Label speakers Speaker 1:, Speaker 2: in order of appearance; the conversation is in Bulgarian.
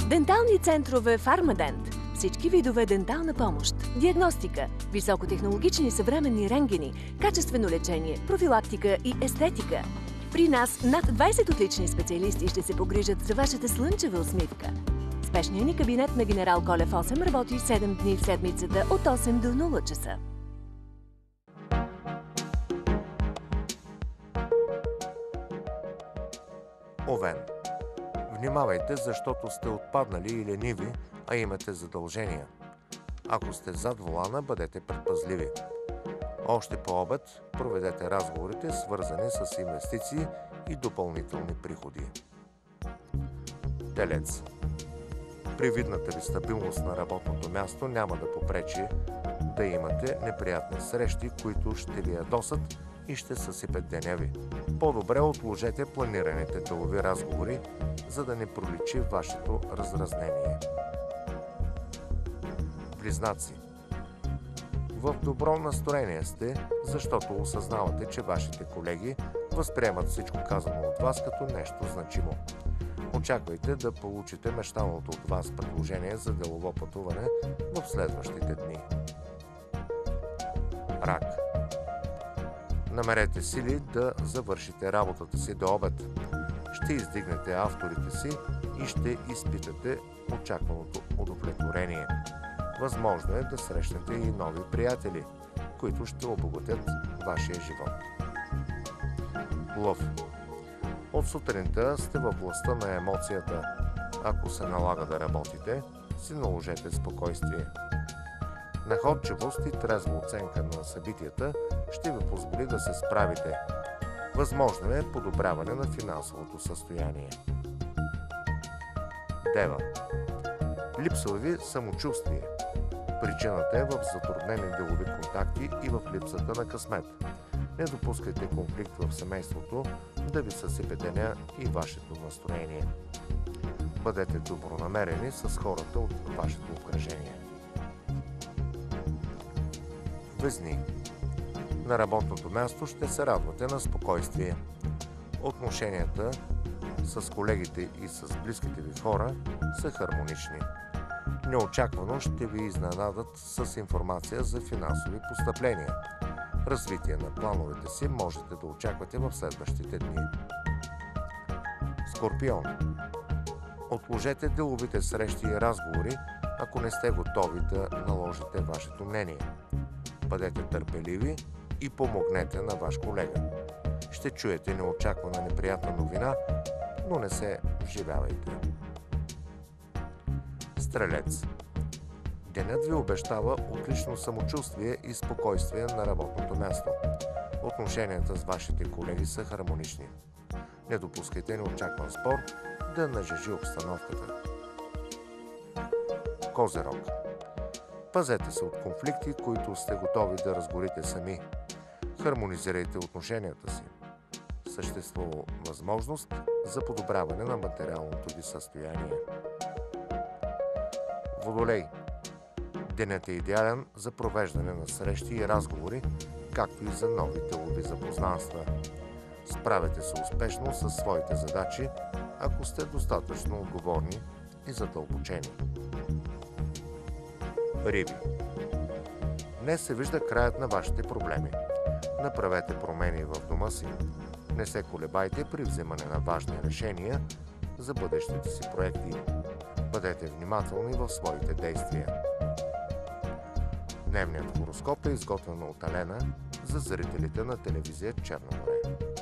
Speaker 1: Дентални центрове Фармадент. Всички видове дентална помощ, диагностика, високотехнологични съвременни рентгени, качествено лечение, профилактика и естетика. При нас над 20 отлични специалисти ще се погрижат за вашата слънчева усмивка. Спешният ни кабинет на генерал Колев 8 работи 7 дни в седмицата от 8 до 0 часа.
Speaker 2: Овен. Внимавайте, защото сте отпаднали и лениви, а имате задължения. Ако сте зад волана, бъдете предпазливи. Още по обед проведете разговорите, свързани с инвестиции и допълнителни приходи. Телец. Привидната ви стабилност на работното място няма да попречи да имате неприятни срещи, които ще ви ядосат и ще съсипят деня ви. По-добре отложете планираните делови разговори, за да не проличи вашето разразнение. Близнаци. В добро настроение сте, защото осъзнавате, че вашите колеги възприемат всичко казано от вас като нещо значимо. Очаквайте да получите мечтаното от вас предложение за делово пътуване в следващите дни. Рак. Намерете сили да завършите работата си до обед. Ще издигнете авторите си и ще изпитате очакваното удовлетворение. Възможно е да срещнете и нови приятели, които ще обогатят вашия живот. Лъв. От сутринта сте във властта на емоцията. Ако се налага да работите, си наложете спокойствие. Находчивост и трезва оценка на събитията ще ви позволи да се справите. Възможно е подобряване на финансовото състояние. Дева. Липсва ви самочувствие. Причината е в затруднени делови контакти и в липсата на късмет. Не допускайте конфликт в семейството да ви съсипе деня и вашето настроение. Бъдете добронамерени с хората от вашето обкръжение. Везни. На работното място ще се радвате на спокойствие. Отношенията с колегите и с близките ви хора са хармонични. Неочаквано ще ви изненадат с информация за финансови постъпления. Развитие на плановете си можете да очаквате в следващите дни. Скорпион. Отложете деловите срещи и разговори, ако не сте готови да наложите вашето мнение. Бъдете търпеливи и помогнете на ваш колега. Ще чуете неочаквана неприятна новина, но не се вживявайте. Стрелец. Денят ви обещава отлично самочувствие и спокойствие на работното място. Отношенията с вашите колеги са хармонични. Не допускайте неочакван спор да нажежи обстановката. Козерог. Пазете се от конфликти, които сте готови да разгорите сами. Хармонизирайте отношенията си. Съществува възможност за подобряване на материалното ви състояние. Водолей. Денят е идеален за провеждане на срещи и разговори, както и за нови делови запознанства. Справете се успешно със своите задачи, ако сте достатъчно отговорни и задълбочени. Риби. Днес се вижда краят на вашите проблеми. Направете промени в дома си. Не се колебайте при вземане на важни решения за бъдещите си проекти. Бъдете внимателни в своите действия. Дневният хороскоп е изготвен от Алена за зрителите на телевизия Черно море.